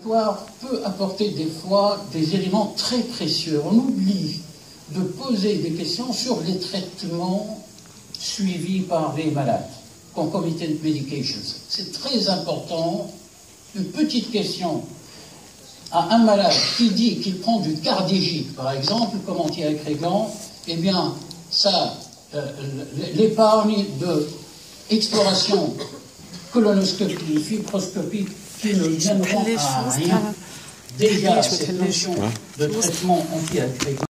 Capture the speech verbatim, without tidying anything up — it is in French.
peut apporter des fois des éléments très précieux. On oublie de poser des questions sur les traitements suivis par les malades, concomitant medications. C'est très important. Une petite question à un malade qui dit qu'il prend du cardégique, par exemple, comme anti-agrégant, eh bien, ça, euh, l'épargne de exploration, colonoscopie, fibroscopie, qui ne mèneront à rien. Déjà, cette notion de traitement anti-agrégant